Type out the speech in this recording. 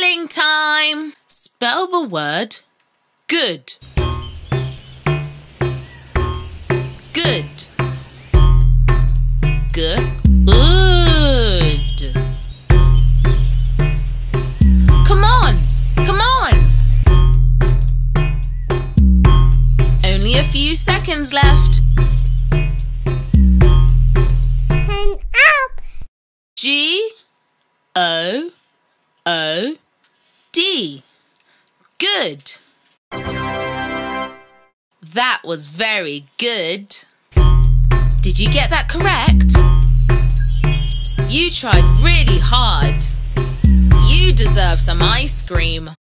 Spelling time! Spell the word good. Good. Good. Come on! Come on! Only a few seconds left. Time up! G-O-O-D. Good. That was very good. Did you get that correct? You tried really hard. You deserve some ice cream.